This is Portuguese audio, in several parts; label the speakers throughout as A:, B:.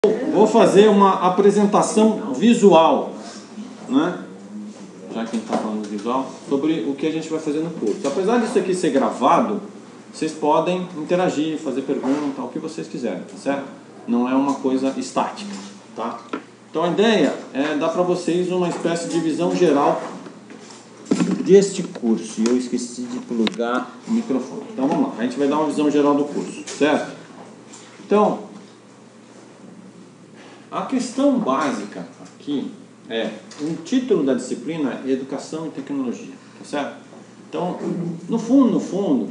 A: Vou fazer uma apresentação visual, né? Já que a gente está falando visual, sobre o que a gente vai fazer no curso. Apesar disso aqui ser gravado, vocês podem interagir, fazer pergunta, o que vocês quiserem, tá certo? Não é uma coisa estática, tá? Então a ideia é dar para vocês uma espécie de visão geral deste curso. E eu esqueci de plugar o microfone. Então vamos lá, a gente vai dar uma visão geral do curso, certo? Então, a questão básica aqui é, o título da disciplina é Educação e Tecnologia, tá certo? Então, no fundo,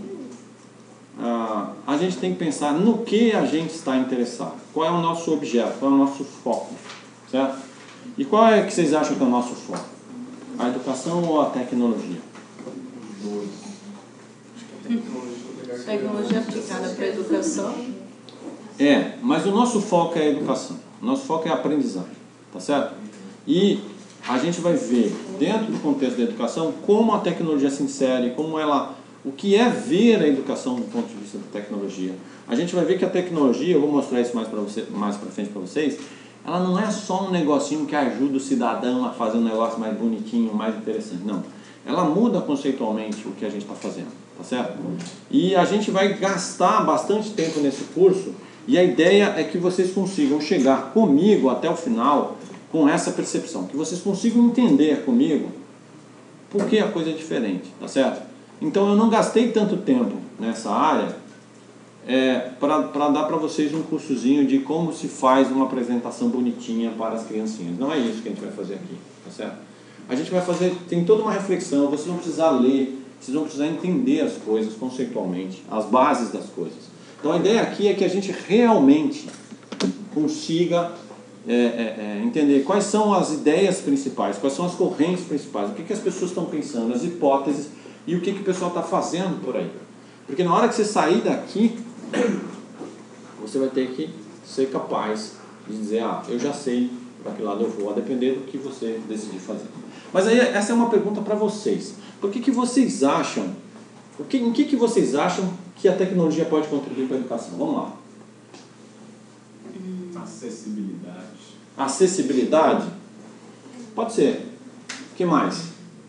A: a gente tem que pensar no que a gente está interessado. Qual é o nosso objeto, qual é o nosso foco, certo? E qual é que vocês acham que é o nosso foco? A educação ou a tecnologia?
B: Tecnologia aplicada para a educação.
A: É, mas o nosso foco é a educação. O nosso foco é a aprendizagem, tá certo? E a gente vai ver, dentro do contexto da educação, como a tecnologia se insere, como ela, o que é ver a educação do ponto de vista da tecnologia. A gente vai ver que a tecnologia, eu vou mostrar isso mais para frente para vocês, ela não é só um negocinho que ajuda o cidadão a fazer um negócio mais bonitinho, mais interessante, não. Ela muda conceitualmente o que a gente está fazendo, tá certo? E a gente vai gastar bastante tempo nesse curso, e a ideia é que vocês consigam chegar comigo até o final com essa percepção, que vocês consigam entender comigo por que a coisa é diferente, tá certo? Então eu não gastei tanto tempo nessa área para dar para vocês um cursozinho de como se faz uma apresentação bonitinha para as criancinhas. Não é isso que a gente vai fazer aqui, tá certo? A gente vai fazer, tem toda uma reflexão, vocês vão precisar ler, vocês vão precisar entender as coisas conceitualmente, as bases das coisas. Então a ideia aqui é que a gente realmente consiga entender quais são as ideias principais, quais são as correntes principais, o que as pessoas estão pensando, as hipóteses e o que o pessoal está fazendo por aí. Porque na hora que você sair daqui, você vai ter que ser capaz de dizer, eu já sei para que lado eu vou, a depender do que você decidir fazer. Mas aí essa é uma pergunta para vocês. Por que vocês acham, em que vocês acham que a tecnologia pode contribuir para a educação? Vamos lá.
C: Acessibilidade.
A: Acessibilidade? Pode ser. O que mais?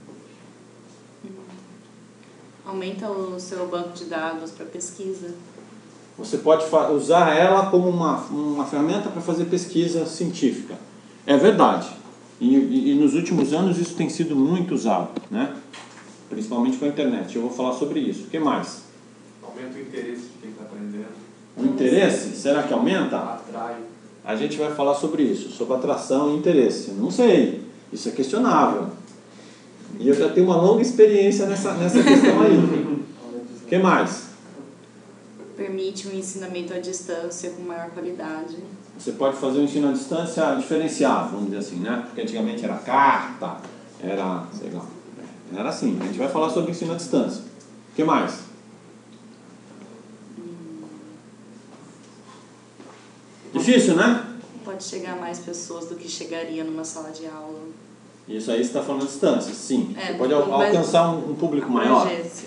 B: Aumenta o seu banco de dados para pesquisa.
A: Você pode usar ela como uma ferramenta para fazer pesquisa científica. É verdade. E nos últimos anos isso tem sido muito usado, né? Principalmente com a internet. Eu vou falar sobre isso. O que mais?
C: Aumenta o interesse de quem está aprendendo.
A: O interesse? Será que aumenta?
C: Atrai.
A: A gente vai falar sobre isso, sobre atração e interesse. Não sei. Isso é questionável. E eu já tenho uma longa experiência nessa questão aí. O que mais?
B: Permite um ensinamento à distância com maior qualidade.
A: Você pode fazer um ensino à distância diferenciado, vamos dizer assim, né? Porque antigamente era carta, era, sei lá, era assim. A gente vai falar sobre ensino à distância. O que mais? Difícil, né?
B: Pode chegar a mais pessoas do que chegaria numa sala de aula.
A: Isso aí você está falando à distância, sim. Você pode
B: mas
A: alcançar um público maior.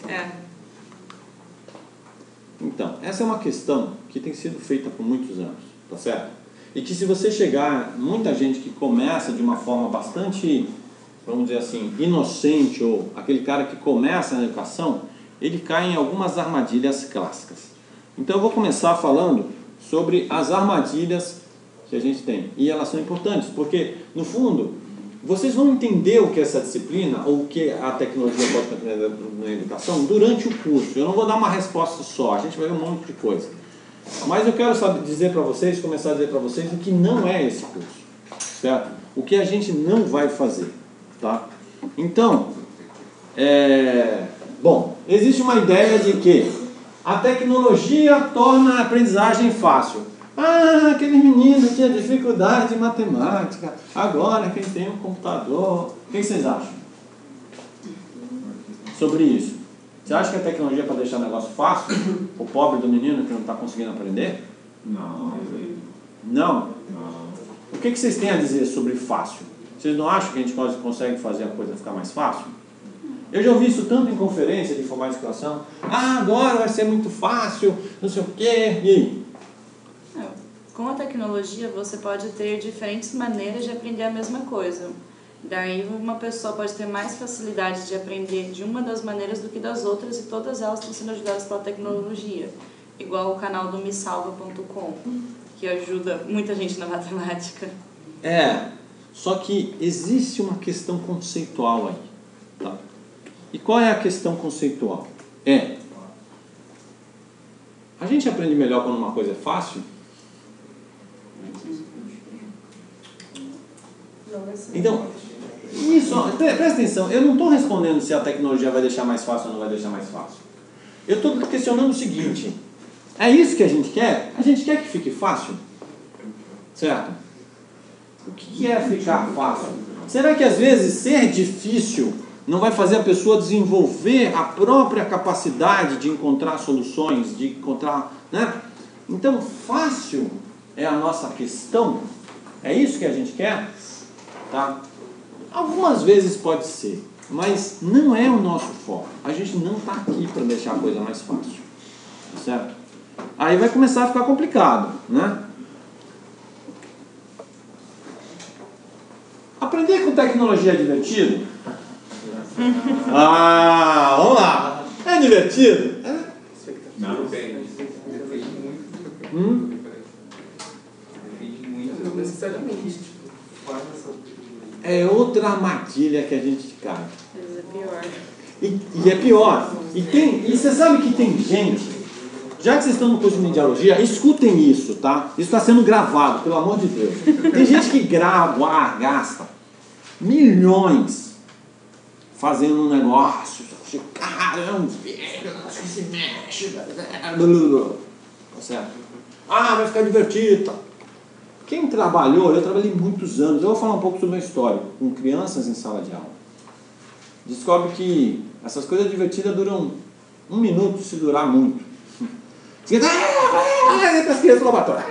A: Então, essa é uma questão que tem sido feita por muitos anos, tá certo? E que se você chegar, muita gente que começa de uma forma bastante, vamos dizer assim, inocente, ou aquele cara que começa na educação, ele cai em algumas armadilhas clássicas. Então eu vou começar falando sobre as armadilhas que a gente tem. E elas são importantes, porque, no fundo, vocês vão entender o que é essa disciplina, ou o que a tecnologia pode contribuir na educação, durante o curso. Eu não vou dar uma resposta só, a gente vai ver um monte de coisa. Mas eu quero dizer para vocês, começar a dizer para vocês o que não é esse curso, certo? O que a gente não vai fazer, tá? Então, bom, existe uma ideia de que a tecnologia torna a aprendizagem fácil. Aquele menino tinha dificuldade em matemática, agora quem tem um computador... O que vocês acham sobre isso? Você acha que a tecnologia é para deixar o negócio fácil? O pobre do menino que não está conseguindo aprender?
C: Não.
A: Não? O que vocês têm a dizer sobre fácil? Vocês não acham que a gente consegue fazer a coisa ficar mais fácil? Eu já ouvi isso tanto em conferência de informática e educação. Agora vai ser muito fácil, não sei o quê. E aí?
B: com a tecnologia você pode ter diferentes maneiras de aprender a mesma coisa. Daí uma pessoa pode ter mais facilidade de aprender de uma das maneiras do que das outras, e todas elas estão sendo ajudadas pela tecnologia. Igual o canal do mesalva.com, que ajuda muita gente na matemática.
A: Só que existe uma questão conceitual aí. Tá? E qual é a questão conceitual? A gente aprende melhor quando uma coisa é fácil? Então, isso, presta atenção, eu não estou respondendo se a tecnologia vai deixar mais fácil ou não vai deixar mais fácil. Eu estou questionando o seguinte: é isso que a gente quer? A gente quer que fique fácil? Certo? O que é ficar fácil? Será que às vezes ser difícil não vai fazer a pessoa desenvolver a própria capacidade de encontrar soluções, de encontrar, né? Então, fácil é a nossa questão? É isso que a gente quer? Tá? Algumas vezes pode ser, mas não é o nosso foco. A gente não está aqui para deixar a coisa mais fácil, certo? Aí vai começar a ficar complicado, né? Aprender com tecnologia é divertido? Vamos lá. É divertido?
C: Não tem.
D: Depende muito. Depende muito.
C: Não necessariamente.
A: É outra armadilha que a gente cai.
B: Mas é pior.
A: E é pior. E você sabe que tem gente, já que vocês estão no curso de mediologia, escutem isso, tá? Isso está sendo gravado, pelo amor de Deus. Tem gente que gasta milhões fazendo um negócio. Cara, é um vídeo, se mexe. Tá certo? Vai ficar divertido. Quem trabalhou, eu trabalhei muitos anos, eu vou falar um pouco sobre a minha história, com crianças em sala de aula. Descobre que essas coisas divertidas duram 1 minuto, se durar muito. Você com as crianças no laboratório.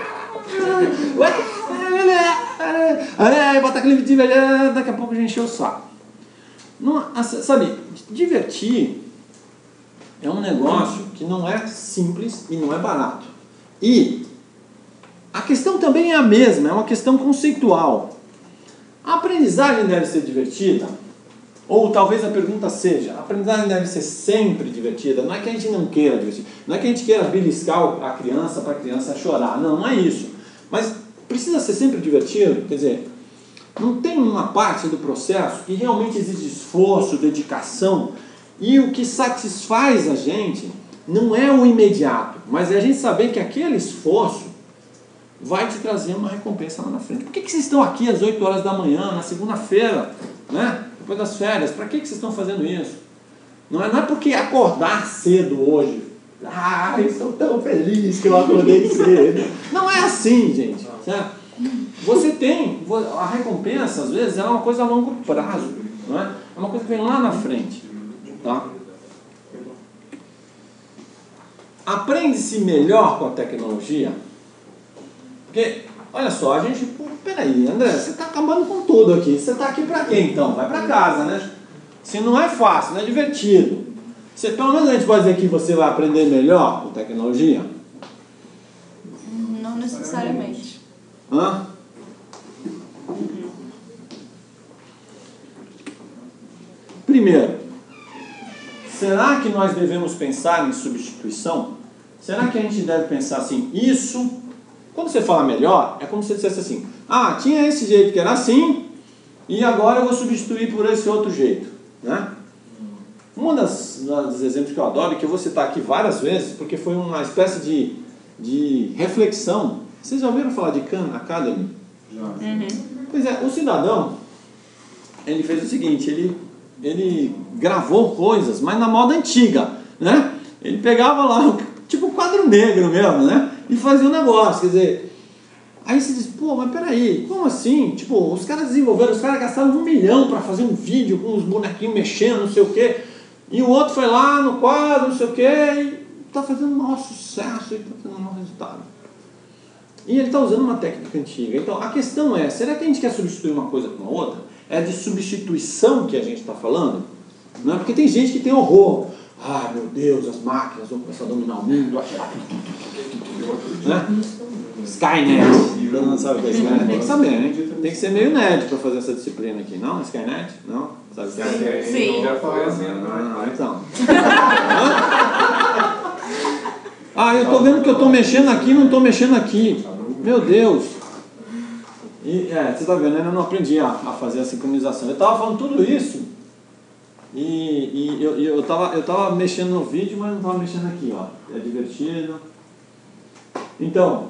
A: Bota aquele vídeo, daqui a pouco a gente encheu o saco. Não, sabe, divertir é um negócio que não é simples e não é barato. E a questão também é a mesma, é uma questão conceitual. A aprendizagem deve ser divertida? Ou talvez a pergunta seja: a aprendizagem deve ser sempre divertida? Não é que a gente não queira divertir, não é que a gente queira beliscar a criança para a criança chorar, não é isso. Mas precisa ser sempre divertido? Quer dizer, não tem uma parte do processo que realmente exige esforço, dedicação, e o que satisfaz a gente não é o imediato, mas é a gente saber que aquele esforço vai te trazer uma recompensa lá na frente. Por que vocês estão aqui às 8 horas da manhã, na segunda-feira, né? Depois das férias? Para que vocês estão fazendo isso? Não é porque acordar cedo hoje. Eu estou tão feliz que eu acordei cedo. Não é assim, gente. Certo? Você tem, a recompensa às vezes é uma coisa a longo prazo, não é? É uma coisa que vem lá na frente. Tá? Aprende-se melhor com a tecnologia? Porque, olha só, a gente... Peraí, André, você está acabando com tudo aqui. Você está aqui para quê, então? Vai para casa, né? Se não é fácil, não é divertido. Pelo menos a gente pode dizer que você vai aprender melhor com tecnologia?
B: Não necessariamente.
A: Primeiro, será que nós devemos pensar em substituição? Será que a gente deve pensar assim, isso... Quando você fala melhor, é como se você dissesse assim: tinha esse jeito que era assim, e agora eu vou substituir por esse outro jeito, né? Um dos exemplos que eu adoro, e que eu vou citar aqui várias vezes, porque foi uma espécie de reflexão. Vocês já ouviram falar de Khan Academy?
C: Já.
A: Pois é, o cidadão, ele fez o seguinte, ele gravou coisas, mas na moda antiga, né? Ele pegava lá, tipo quadro negro mesmo, né? E fazia um negócio, quer dizer... Aí você diz, mas peraí, como assim? Tipo, os caras desenvolveram, os caras gastaram 1 milhão para fazer um vídeo com os bonequinhos mexendo, não sei o quê. E o outro foi lá no quadro, não sei o quê, e está fazendo um maior sucesso, e está fazendo um maior resultado. E ele está usando uma técnica antiga. Então, a questão é, será que a gente quer substituir uma coisa com a outra? É de substituição que a gente está falando? Não é? Porque tem gente que tem horror. ah, meu Deus, as máquinas vão começar a dominar o mundo, né? Skynet. Todo mundo sabe o que é Skynet? Tem que saber, né? Tem que ser meio nerd para fazer essa disciplina aqui. Não, Skynet? Não? Sabe o que é?
B: Sim.
D: Já foi assim.
A: Então. Ah, eu tô vendo que eu tô mexendo aqui e não tô mexendo aqui. Meu Deus. E, você tá vendo, eu não aprendi a fazer a sincronização. Eu tava falando tudo isso e eu tava mexendo no vídeo, mas não tava mexendo aqui, ó. É divertido. Então,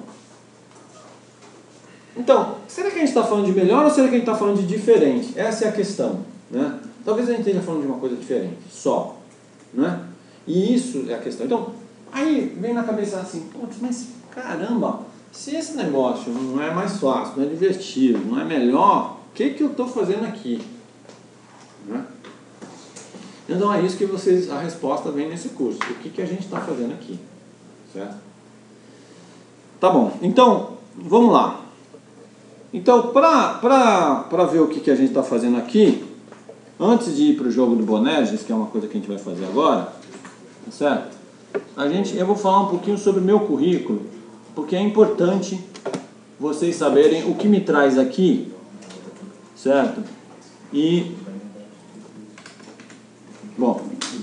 A: será que a gente está falando de melhor ou será que a gente está falando de diferente? Essa é a questão, né? Talvez a gente esteja falando de uma coisa diferente, só, né? E isso é a questão. Então, aí vem na cabeça assim, putz, mas caramba, se esse negócio não é mais fácil, não é divertido, não é melhor, o que eu estou fazendo aqui? Né? Então é isso que a resposta vem nesse curso. O que a gente está fazendo aqui? Certo? Tá bom, então, vamos lá. Então, para ver o que a gente está fazendo aqui, antes de ir para o jogo do Bonerges, que é uma coisa que a gente vai fazer agora, tá certo? Eu vou falar um pouquinho sobre o meu currículo, porque é importante vocês saberem o que me traz aqui, certo? E, bom,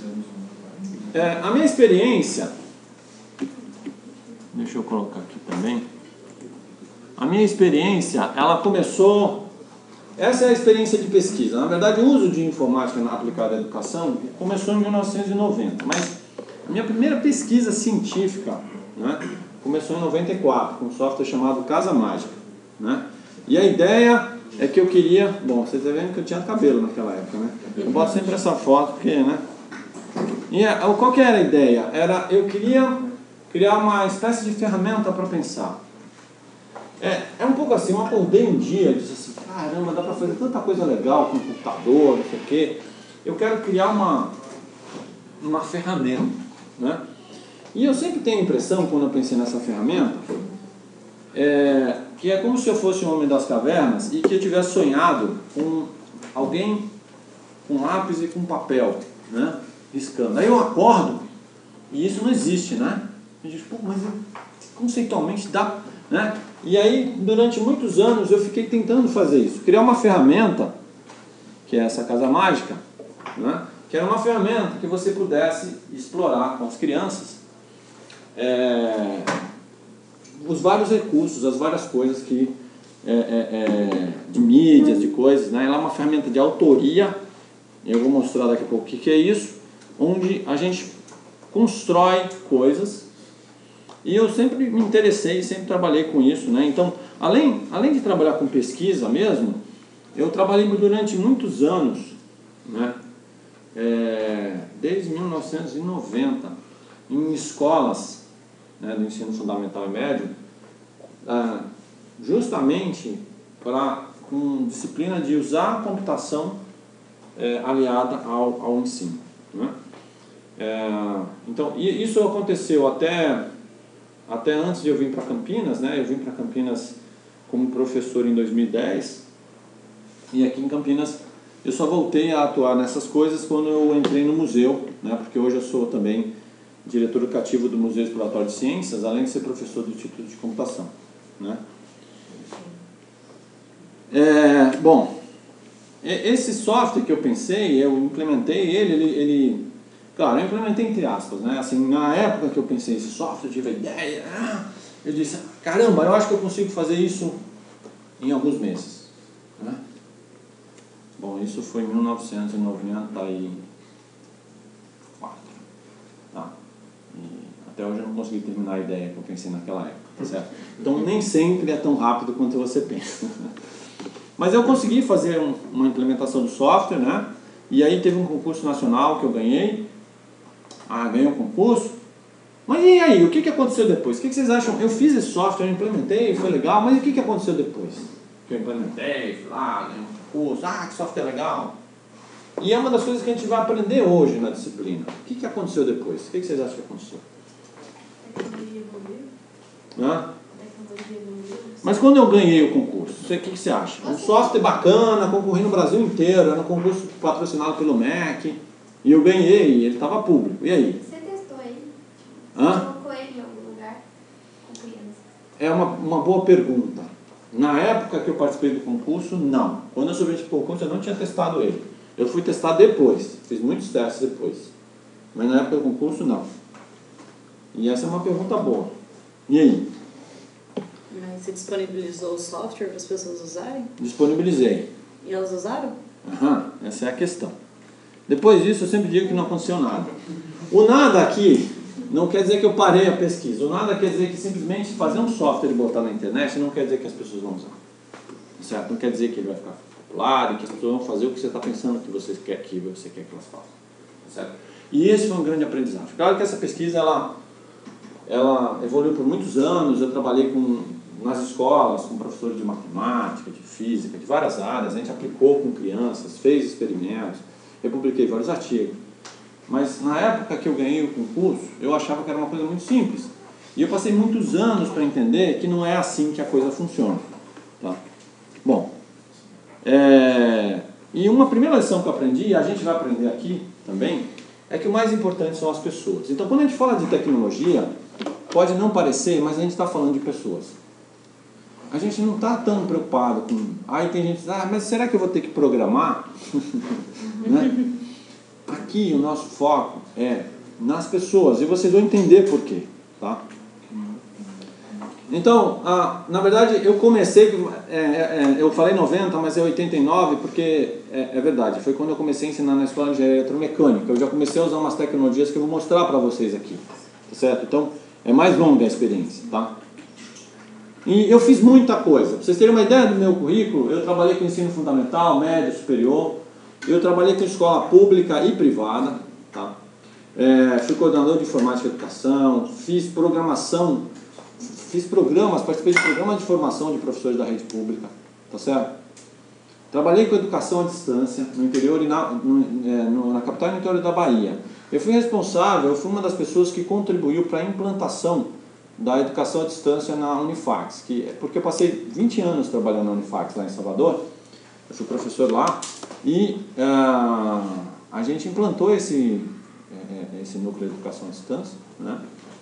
A: a minha experiência, deixa eu colocar aqui também, a minha experiência, ela começou, essa é a experiência de pesquisa, na verdade o uso de informática aplicada à educação começou em 1990, mas a minha primeira pesquisa científica, né, começou em 94, com um software chamado Casa Mágica, né? E a ideia é que eu queria... Bom, vocês estão vendo que eu tinha cabelo naquela época, né? Eu boto sempre essa foto, porque, né? E qual que era a ideia? Eu queria criar uma espécie de ferramenta para pensar. É um pouco assim, eu acordei um dia e disse assim, caramba, dá para fazer tanta coisa legal com o computador, não sei o quê. Eu quero criar uma ferramenta, né? E eu sempre tenho a impressão, quando eu pensei nessa ferramenta, que é como se eu fosse um homem das cavernas e que eu tivesse sonhado com alguém com lápis e com papel, né, riscando. Aí eu acordo e isso não existe, né? Eu digo, pô, mas conceitualmente dá, né? E aí, durante muitos anos, eu fiquei tentando fazer isso. Criar uma ferramenta, que é essa Casa Mágica, né, que era uma ferramenta que você pudesse explorar com as crianças os vários recursos, as várias coisas que de mídias, de coisas, né? Ela é uma ferramenta de autoria, eu vou mostrar daqui a pouco o que é isso, onde a gente constrói coisas, e eu sempre me interessei, sempre trabalhei com isso, né? Então, além de trabalhar com pesquisa mesmo, eu trabalhei durante muitos anos, né? Desde 1990, em escolas, né, do ensino fundamental e médio, justamente com disciplina de usar a computação aliada ao ensino, né? Então, isso aconteceu até antes de eu vir para Campinas, né? Eu vim para Campinas como professor em 2010, e aqui em Campinas eu só voltei a atuar nessas coisas quando eu entrei no museu, né? Porque hoje eu sou também diretor educativo do Museu Exploratório de Ciências, além de ser professor do Instituto de Computação, né? Bom, esse software que eu pensei, eu implementei ele, claro, eu implementei entre aspas, né? Assim, na época que eu pensei esse software, eu tive a ideia, eu disse, caramba, eu acho que eu consigo fazer isso em alguns meses, né? Bom, isso foi em 1994, tá? E até hoje eu não consegui terminar a ideia que eu pensei naquela época, tá certo? Então nem sempre é tão rápido quanto você pensa. Mas eu consegui fazer uma implementação do software, né? E aí teve um concurso nacional que eu ganhei. Ganhei um concurso. Mas e aí, o que aconteceu depois? O que vocês acham? Eu fiz esse software, eu implementei, foi legal, mas o que aconteceu depois? Que eu implementei, fui lá, ganhei um concurso, que software legal. E é uma das coisas que a gente vai aprender hoje na disciplina. O que aconteceu depois? O que vocês acham que aconteceu? Mas quando eu ganhei o concurso, o que você acha? Um software bacana, concorri no Brasil inteiro, era um concurso patrocinado pelo MEC. E eu ganhei, ele estava público. E aí?
E: Você testou ele?
A: Hã?
E: Colocou ele em algum lugar com crianças?
A: É uma boa pergunta. Na época que eu participei do concurso, não. Quando eu subi para o concurso, eu não tinha testado ele. Eu fui testar depois, fiz muitos testes depois. Mas na época do concurso, não. E essa é uma pergunta boa. E aí?
B: Mas você disponibilizou o software para as pessoas usarem?
A: Disponibilizei.
B: E elas usaram?
A: Aham, essa é a questão. Depois disso, eu sempre digo que não aconteceu nada. O nada aqui não quer dizer que eu parei a pesquisa. O nada quer dizer que simplesmente fazer um software e botar na internet não quer dizer que as pessoas vão usar. Certo? Não quer dizer que ele vai ficar popular e que as pessoas vão fazer o que você está pensando que você quer que elas façam. Certo? E esse foi um grande aprendizado. Claro que essa pesquisa ela evoluiu por muitos anos. Eu trabalhei nas escolas com professores de matemática, de física, de várias áreas. A gente aplicou com crianças, fez experimentos, eu publiquei vários artigos. Mas na época que eu ganhei o concurso, eu achava que era uma coisa muito simples. E eu passei muitos anos para entender que não é assim que a coisa funciona. Tá? Bom, e uma primeira lição que eu aprendi, e a gente vai aprender aqui também, é que o mais importante são as pessoas. Então, quando a gente fala de tecnologia, pode não parecer, mas a gente está falando de pessoas. A gente não está tão preocupado com... Aí tem gente que diz, mas será que eu vou ter que programar? Né? Aqui o nosso foco é nas pessoas, e vocês vão entender por quê. Tá? Então, na verdade, eu comecei, eu falei 90, mas é 89, porque é verdade, foi quando eu comecei a ensinar na escola de engenharia eletromecânica. Eu já comecei a usar umas tecnologias que eu vou mostrar para vocês aqui, tá certo? Então, é mais longa a experiência, tá? E eu fiz muita coisa. Para vocês terem uma ideia do meu currículo, eu trabalhei com ensino fundamental, médio, superior, eu trabalhei com escola pública e privada, tá? Fui coordenador de informática e educação, fiz programação, participei de programas de formação de professores da rede pública, tá certo? Trabalhei com educação à distância no interior e na capital e no interior da Bahia. Eu fui uma das pessoas que contribuiu para a implantação da educação à distância na Unifax, porque eu passei 20 anos trabalhando na Unifax lá em Salvador, eu fui professor lá, e a gente implantou esse núcleo de educação à distância, né?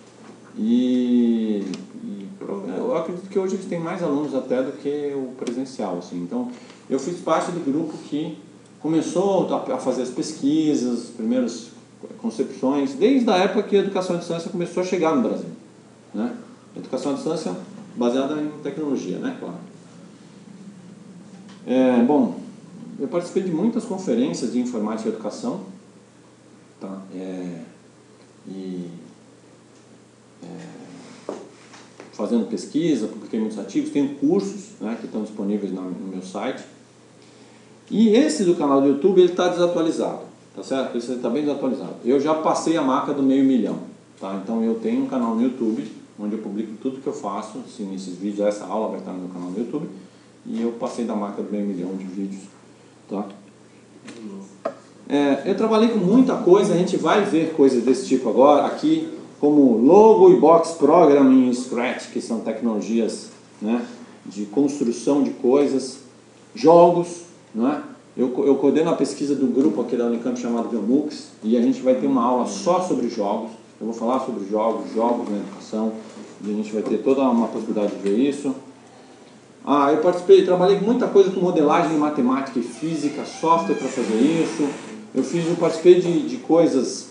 A: E eu acredito que hoje eles têm mais alunos até do que o presencial, assim. Então, eu fiz parte do grupo que começou a fazer as pesquisas, as primeiras concepções, desde a época que a educação à distância começou a chegar no Brasil, né? Educação à distância baseada em tecnologia, né? Claro. Bom, eu participei de muitas conferências de informática e educação, tá? Fazendo pesquisa, publiquei muitos artigos, tenho cursos, né, que estão disponíveis no meu site. E esse do canal do YouTube, ele está desatualizado, tá certo? Esse está bem desatualizado. Eu já passei a marca do 500 mil, tá? Então eu tenho um canal no YouTube, onde eu publico tudo que eu faço, assim, esses vídeos, essa aula vai estar no meu canal no YouTube, e eu passei da marca do 500 mil de vídeos, tá? Eu trabalhei com muita coisa, a gente vai ver coisas desse tipo agora, aqui, como Logo e Box Programming em Scratch, que são tecnologias, né, de construção de coisas, jogos, né? Eu coordeno a pesquisa do grupo aqui da Unicamp chamado Biomux, e a gente vai ter uma aula só sobre jogos. Eu vou falar sobre jogos na educação, e a gente vai ter toda uma possibilidade de ver isso. Eu trabalhei com muita coisa com modelagem em matemática e física, software para fazer isso. Eu participei de coisas,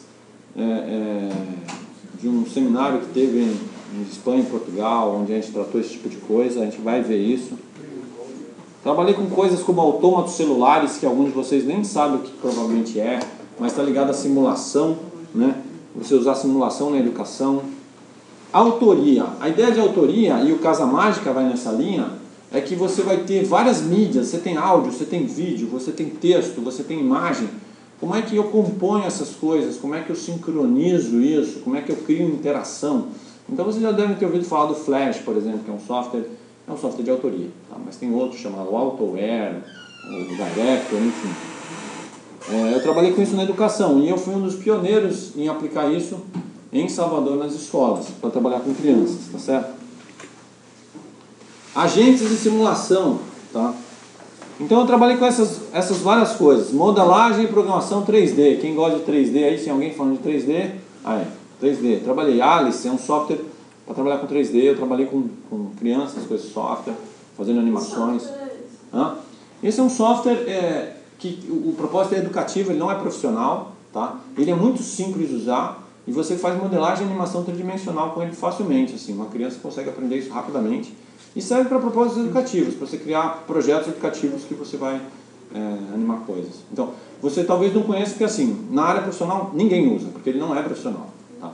A: de um seminário que teve em Espanha e Portugal, onde a gente tratou esse tipo de coisa, a gente vai ver isso. Trabalhei com coisas como autômatos celulares, que alguns de vocês nem sabem o que provavelmente é, mas está ligado à simulação, né? Você usar simulação na educação. Autoria. A ideia de autoria, e o Casa Mágica vai nessa linha, é que você vai ter várias mídias, você tem áudio, você tem vídeo, você tem texto, você tem imagem. Como é que eu componho essas coisas? Como é que eu sincronizo isso? Como é que eu crio interação? Então vocês já devem ter ouvido falar do Flash, por exemplo, que é um software de autoria, tá? Mas tem outro chamado Autoware, o Director, enfim. Eu trabalhei com isso na educação e eu fui um dos pioneiros em aplicar isso em Salvador nas escolas, para trabalhar com crianças, tá certo? Agentes de simulação, tá? Então eu trabalhei com essas várias coisas. Modelagem e programação 3D. Quem gosta de 3D aí, se alguém falando de 3D, aí, 3D. Trabalhei Alice, é um software para trabalhar com 3D. Eu trabalhei com crianças com esse software, fazendo animações. Esse é um software que o propósito é educativo, ele não é profissional, tá? Ele é muito simples de usar e você faz modelagem e animação tridimensional com ele facilmente. Assim, uma criança consegue aprender isso rapidamente. E serve para propósitos educativos, para você criar projetos educativos que você vai animar coisas. Então, você talvez não conheça, porque assim, na área profissional ninguém usa, porque ele não é profissional. Tá?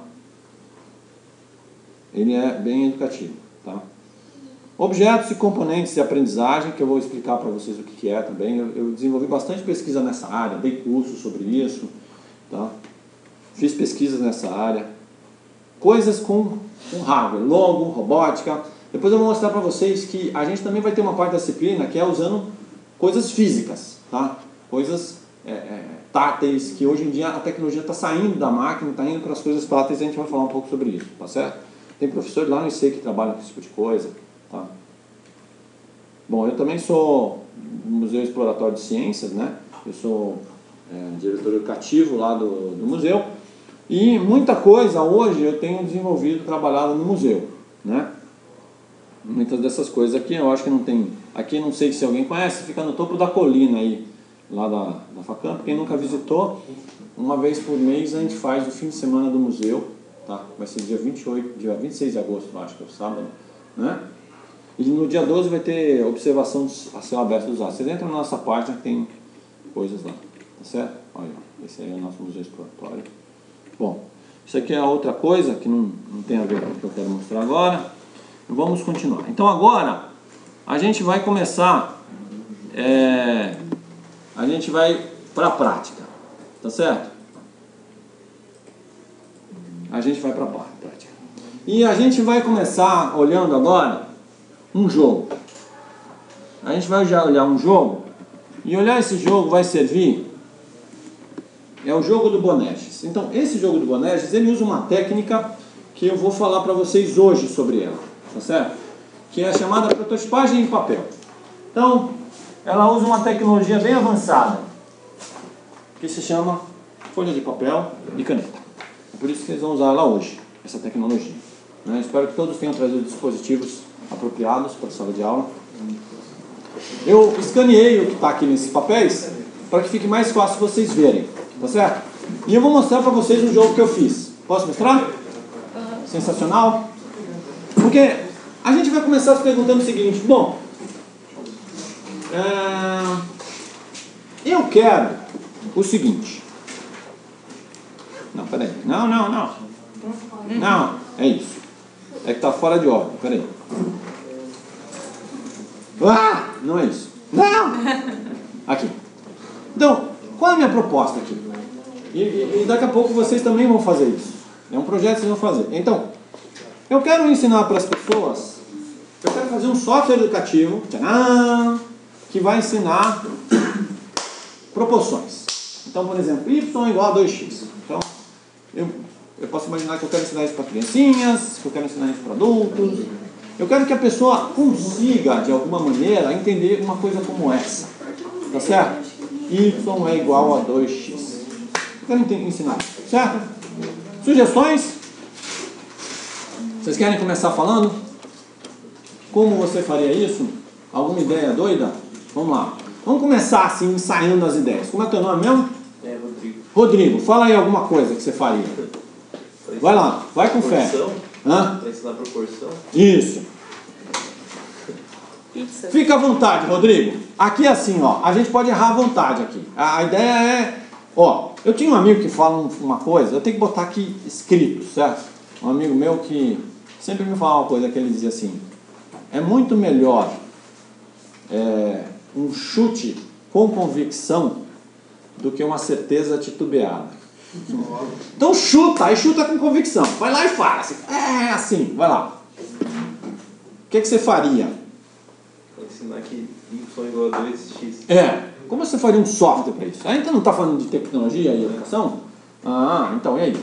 A: Ele é bem educativo. Tá? Objetos e componentes de aprendizagem, que eu vou explicar para vocês o que é também. Eu desenvolvi bastante pesquisa nessa área, dei cursos sobre isso. Tá? Fiz pesquisas nessa área. Coisas com hardware, logo, robótica. Depois eu vou mostrar para vocês que a gente também vai ter uma parte da disciplina que é usando coisas físicas, tá? Coisas táteis, que hoje em dia a tecnologia está saindo da máquina, está indo para as coisas táteis e a gente vai falar um pouco sobre isso, tá certo? Tem professores lá no IC que trabalham com esse tipo de coisa, tá? Bom, eu também sou Museu Exploratório de Ciências, né? Eu sou diretor educativo lá do museu e muita coisa hoje eu tenho desenvolvido, trabalhado no museu, né? Muitas dessas coisas aqui eu acho que não tem. Aqui não sei se alguém conhece, fica no topo da colina aí, lá da Facamp. Quem nunca visitou, uma vez por mês a gente faz o fim de semana do museu, tá? Vai ser dia 26 de agosto, acho que é o sábado, né? E no dia 12 vai ter observação a céu aberto dos astros. Vocês entram na nossa página que tem coisas lá, tá certo? Olha, esse aí é o nosso museu exploratório. Bom, isso aqui é outra coisa que não tem a ver com o que eu quero mostrar agora. Vamos continuar. Então agora a gente vai começar, a gente vai para a prática, tá certo? A gente vai para a prática. E a gente vai começar olhando agora um jogo. A gente vai já olhar um jogo e olhar esse jogo vai servir, é o jogo do Boneges. Então esse jogo do Boneges, ele usa uma técnica que eu vou falar para vocês hoje sobre ela. Tá certo? Que é chamada prototipagem em papel. Então, ela usa uma tecnologia bem avançada que se chama folha de papel e caneta. É por isso que eles vão usar ela hoje, essa tecnologia. Né? Espero que todos tenham trazido dispositivos apropriados para a sala de aula. Eu escaneei o que está aqui nesses papéis para que fique mais fácil vocês verem. Tá certo? E eu vou mostrar para vocês um jogo que eu fiz. Posso mostrar? Sensacional? Porque a gente vai começar se perguntando o seguinte: bom, eu quero o seguinte. Não, peraí. Não, é isso. É que está fora de ordem, peraí. Não é isso. Não! Aqui. Então, qual é a minha proposta aqui? E daqui a pouco vocês também vão fazer isso. É um projeto que vocês vão fazer. Então, eu quero ensinar para as pessoas, eu quero fazer um software educativo, tcharam, que vai ensinar proporções. Então, por exemplo, y igual a 2x. Então, eu posso imaginar que eu quero ensinar isso para criancinhas, que eu quero ensinar isso para adultos. Eu quero que a pessoa consiga, de alguma maneira, entender uma coisa como essa. Tá certo? Y é igual a 2x. Eu quero ensinar, certo? Sugestões? Vocês querem começar falando? Como você faria isso? Alguma ideia doida? Vamos lá. Vamos começar assim, ensaiando as ideias. Como é teu nome mesmo?
C: Rodrigo.
A: Rodrigo, fala aí alguma coisa que você faria. Vai lá, vai com fé.
C: Para ensinar proporção?
A: Isso.
B: Pizza.
A: Fica à vontade, Rodrigo. Aqui é assim, ó. A gente pode errar à vontade aqui. A ideia é... Ó, eu tinha um amigo que fala uma coisa, eu tenho que botar aqui escrito, certo? Um amigo meu que sempre me fala uma coisa que ele dizia assim: é muito melhor um chute com convicção do que uma certeza titubeada. Então chuta, aí chuta com convicção. Vai lá e fala assim, assim, vai lá. O que você faria?
C: Vou ensinar que y igual a 2x.
A: Como você faria um software para isso? A gente não está falando de tecnologia e educação? Então, e aí?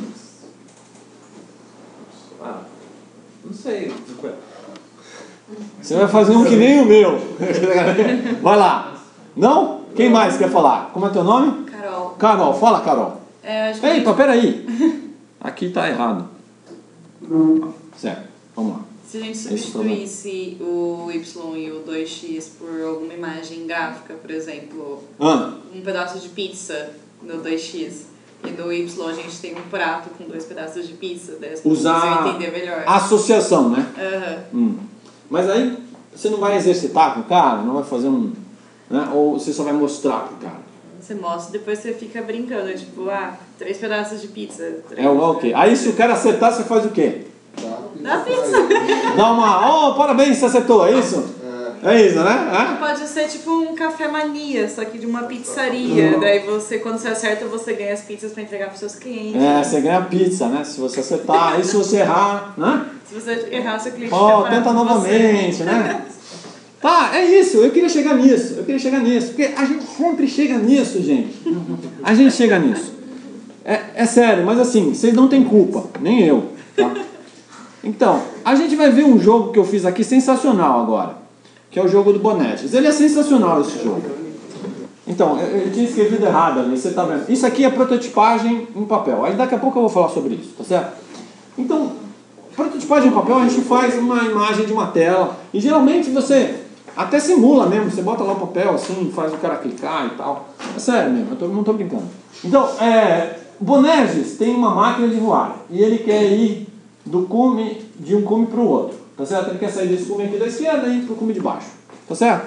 C: Não sei.
A: Você vai fazer um que nem o meu. Vai lá. Não? Quem mais quer falar? Como é teu nome?
B: Carol.
A: Carol, fala, Carol.
B: Acho que
A: Eita, peraí. Aqui tá errado. Certo, vamos lá.
B: se a gente substituísse o Y e o 2x por alguma imagem gráfica, por exemplo, um pedaço de pizza no 2x, e no Y a gente tem um prato com 2 pedaços de pizza, daí as pessoas
A: Usar
B: vão entender melhor.
A: associação, né?
B: Aham.
A: Mas aí você não vai exercitar com o cara, não vai fazer um... Né? Ou você só vai mostrar pro cara.
B: Você mostra e depois você fica brincando, tipo, 3 pedaços de pizza.
A: É o quê? Aí se o cara acertar, você faz o quê?
B: Dá pizza.
A: Dá uma... parabéns, você acertou, é isso? É isso, né?
B: Pode ser tipo um café mania, só que de uma pizzaria. Daí você, quando você acerta, você ganha as pizzas pra entregar pros seus clientes.
A: Você ganha pizza, né? Se você acertar, aí se você errar, né?
B: Se você errar, seu cliente fica
A: Tenta novamente, né? Tá, é isso, eu queria chegar nisso, porque a gente sempre chega nisso, gente. A gente chega nisso. É sério, mas assim, vocês não têm culpa, nem eu, tá? Então, a gente vai ver um jogo que eu fiz aqui sensacional agora, que é o jogo do Bonetes. Ele é sensacional, esse jogo. Então, eu tinha escrevido errado ali, você tá vendo? Isso aqui é prototipagem em papel, aí daqui a pouco eu vou falar sobre isso, tá certo? Então, prototipagem em papel a gente faz uma imagem de uma tela, e geralmente você até simula mesmo, você bota lá o papel assim, faz o cara clicar e tal. É sério mesmo, eu não tô brincando. Então, Bonerges tem uma máquina de voar, e ele quer ir de um cume para o outro, tá certo? Ele quer sair desse cume aqui da esquerda e ir para o cume de baixo, tá certo?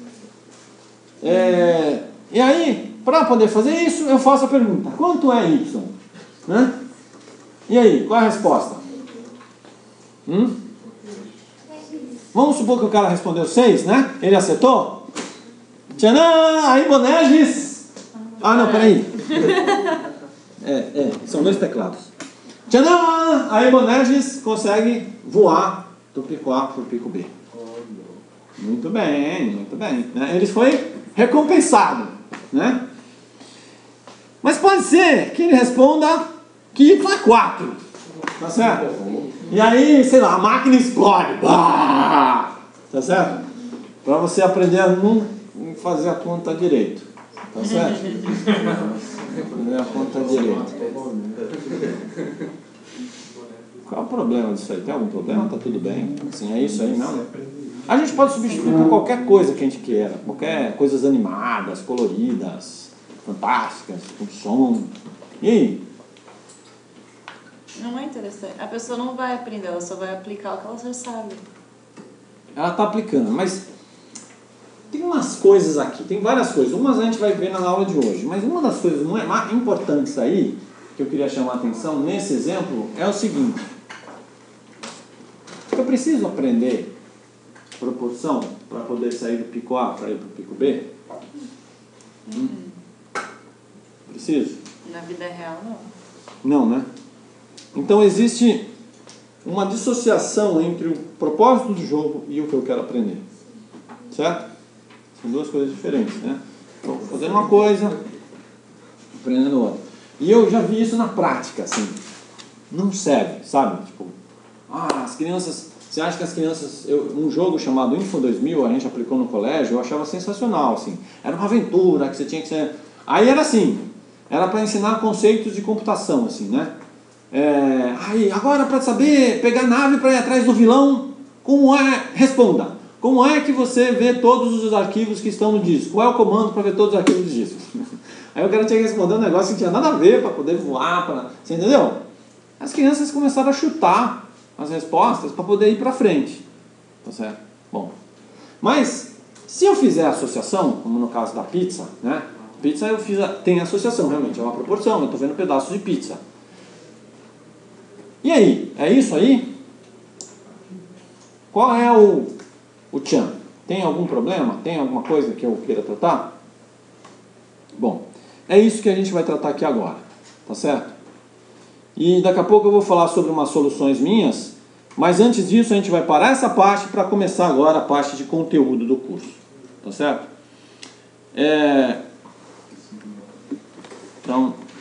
A: E aí, para poder fazer isso, eu faço a pergunta: quanto é Y? Né? E aí, qual é a resposta? Vamos supor que o cara respondeu 6, né? Ele acertou? Tchanã! Aí, Bonerges! Não, peraí. São 2 teclados. Tchanã! Aí, Bonerges consegue voar do pico A para o pico B. Muito bem, muito bem. Ele foi recompensado, né? Mas pode ser que ele responda que Y é 4. Tá certo? E aí, sei lá, a máquina explode. Bah! Tá certo? Para você aprender a não fazer a conta direito. Tá certo? Fazer a conta direito. Qual é o problema disso aí? Tem algum problema? Tá tudo bem? Assim, é isso aí mesmo? A gente pode substituir por qualquer coisa que a gente queira. Qualquer coisas animadas, coloridas, fantásticas, com som. E aí?
B: Não é interessante. A pessoa não vai aprender, ela só vai aplicar o que ela já sabe.
A: Ela está aplicando, mas tem umas coisas aqui, tem várias coisas. Umas a gente vai ver na aula de hoje, mas uma das coisas mais importantes aí, que eu queria chamar a atenção nesse exemplo, é o seguinte: eu preciso aprender proporção para poder sair do pico A para ir para o pico B? Preciso?
B: Na vida real, não.
A: Não, né? Então existe uma dissociação entre o propósito do jogo e o que eu quero aprender. Certo? São 2 coisas diferentes, né? Estou fazendo uma coisa, aprendendo outra. E eu já vi isso na prática, assim. Não serve, sabe? Tipo, as crianças... Você acha que as crianças... Um jogo chamado Info 2000, a gente aplicou no colégio, eu achava sensacional, assim. Era uma aventura que você tinha que ser... Aí era assim, era para ensinar conceitos de computação, assim, né? Agora, para saber pegar a nave para ir atrás do vilão, responda. Como é que você vê todos os arquivos que estão no disco? Qual é o comando para ver todos os arquivos do disco? Aí o cara tinha que responder um negócio que não tinha nada a ver para poder voar. Você entendeu? As crianças começaram a chutar as respostas para poder ir para frente. Tá certo? Bom. Mas, se eu fizer associação, como no caso da pizza, né? Pizza tem associação, realmente. É uma proporção. Eu estou vendo pedaços de pizza. E aí? É isso aí? Qual é o tchan? Tem algum problema? Tem alguma coisa que eu queira tratar? Bom, é isso que a gente vai tratar aqui agora. Tá certo? E daqui a pouco eu vou falar sobre umas soluções minhas, mas antes disso a gente vai parar essa parte para começar agora a parte de conteúdo do curso. Tá certo? Então...